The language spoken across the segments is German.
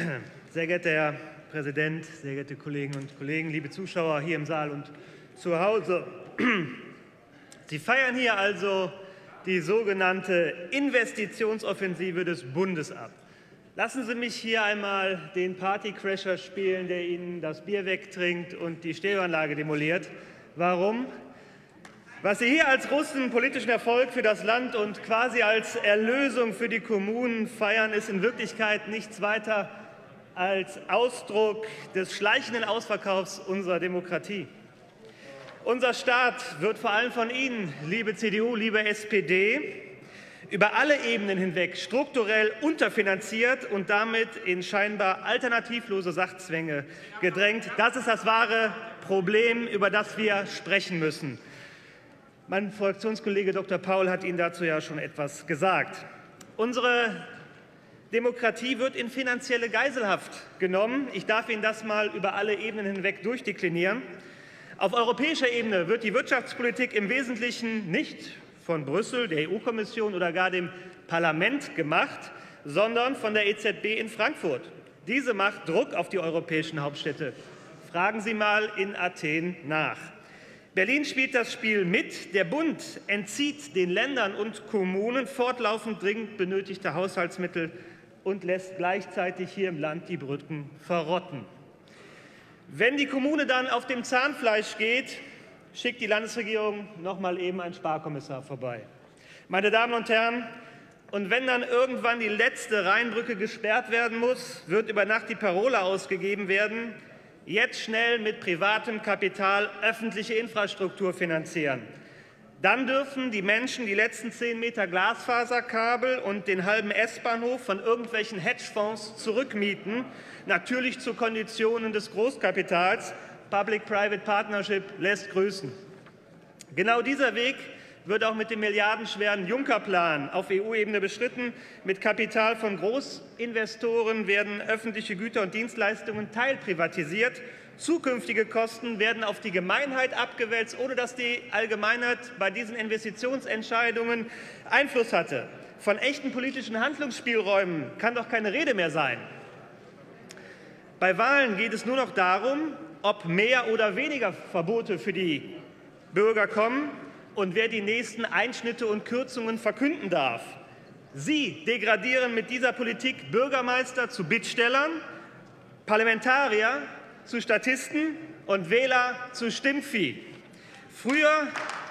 Sehr geehrter Herr Präsident, sehr geehrte Kolleginnen und Kollegen, liebe Zuschauer hier im Saal und zu Hause. Sie feiern hier also die sogenannte Investitionsoffensive des Bundes ab. Lassen Sie mich hier einmal den Partycrasher spielen, der Ihnen das Bier wegtrinkt und die Stereoanlage demoliert. Warum? Was Sie hier als großen politischen Erfolg für das Land und quasi als Erlösung für die Kommunen feiern, ist in Wirklichkeit nichts weiter als Ausdruck des schleichenden Ausverkaufs unserer Demokratie. Unser Staat wird vor allem von Ihnen, liebe CDU, liebe SPD, über alle Ebenen hinweg strukturell unterfinanziert und damit in scheinbar alternativlose Sachzwänge gedrängt. Das ist das wahre Problem, über das wir sprechen müssen. Mein Fraktionskollege Dr. Paul hat Ihnen dazu ja schon etwas gesagt. Unsere Demokratie wird in finanzielle Geiselhaft genommen. Ich darf Ihnen das mal über alle Ebenen hinweg durchdeklinieren. Auf europäischer Ebene wird die Wirtschaftspolitik im Wesentlichen nicht von Brüssel, der EU-Kommission oder gar dem Parlament gemacht, sondern von der EZB in Frankfurt. Diese macht Druck auf die europäischen Hauptstädte. Fragen Sie mal in Athen nach. Berlin spielt das Spiel mit. Der Bund entzieht den Ländern und Kommunen fortlaufend dringend benötigte Haushaltsmittel und lässt gleichzeitig hier im Land die Brücken verrotten. Wenn die Kommune dann auf dem Zahnfleisch geht, schickt die Landesregierung noch mal eben einen Sparkommissar vorbei. Meine Damen und Herren, und wenn dann irgendwann die letzte Rheinbrücke gesperrt werden muss, wird über Nacht die Parole ausgegeben werden: Jetzt schnell mit privatem Kapital öffentliche Infrastruktur finanzieren. Dann dürfen die Menschen die letzten 10 Meter Glasfaserkabel und den halben S-Bahnhof von irgendwelchen Hedgefonds zurückmieten, natürlich zu Konditionen des Großkapitals. Public-Private Partnership lässt grüßen. Genau dieser Weg wird auch mit dem milliardenschweren Juncker-Plan auf EU-Ebene beschritten. Mit Kapital von Großinvestoren werden öffentliche Güter und Dienstleistungen teilprivatisiert. Zukünftige Kosten werden auf die Gemeinheit abgewälzt, ohne dass die Allgemeinheit bei diesen Investitionsentscheidungen Einfluss hatte. Von echten politischen Handlungsspielräumen kann doch keine Rede mehr sein. Bei Wahlen geht es nur noch darum, ob mehr oder weniger Verbote für die Bürger kommen und wer die nächsten Einschnitte und Kürzungen verkünden darf. Sie degradieren mit dieser Politik Bürgermeister zu Bittstellern, Parlamentarier zu Statisten und Wähler zu Stimmvieh. Früher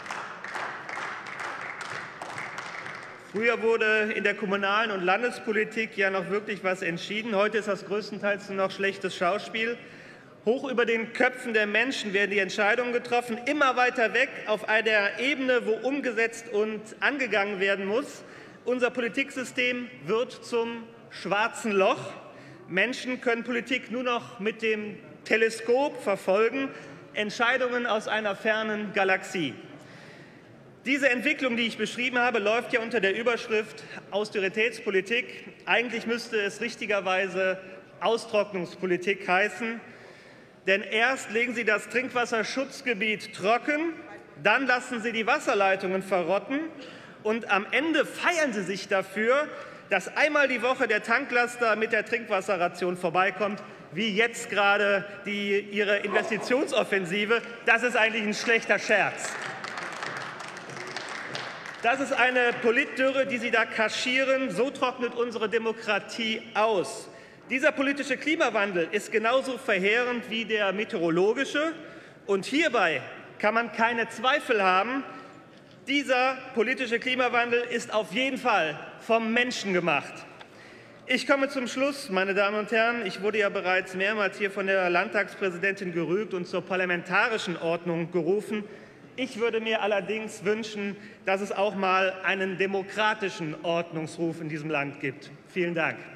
wurde in der kommunalen und Landespolitik ja noch wirklich was entschieden. Heute ist das größtenteils nur noch schlechtes Schauspiel. Hoch über den Köpfen der Menschen werden die Entscheidungen getroffen, immer weiter weg auf einer Ebene, wo umgesetzt und angegangen werden muss. Unser Politiksystem wird zum schwarzen Loch. Menschen können Politik nur noch mit dem Teleskop verfolgen, Entscheidungen aus einer fernen Galaxie. Diese Entwicklung, die ich beschrieben habe, läuft ja unter der Überschrift Austeritätspolitik. Eigentlich müsste es richtigerweise Austrocknungspolitik heißen. Denn erst legen Sie das Trinkwasserschutzgebiet trocken, dann lassen Sie die Wasserleitungen verrotten und am Ende feiern Sie sich dafür, dass einmal die Woche der Tanklaster mit der Trinkwasserration vorbeikommt, wie jetzt gerade Ihre Investitionsoffensive. Das ist eigentlich ein schlechter Scherz. Das ist eine Politdürre, die Sie da kaschieren. So trocknet unsere Demokratie aus. Dieser politische Klimawandel ist genauso verheerend wie der meteorologische. Und hierbei kann man keine Zweifel haben, dieser politische Klimawandel ist auf jeden Fall vom Menschen gemacht. Ich komme zum Schluss, meine Damen und Herren. Ich wurde ja bereits mehrmals hier von der Landtagspräsidentin gerügt und zur parlamentarischen Ordnung gerufen. Ich würde mir allerdings wünschen, dass es auch mal einen demokratischen Ordnungsruf in diesem Land gibt. Vielen Dank.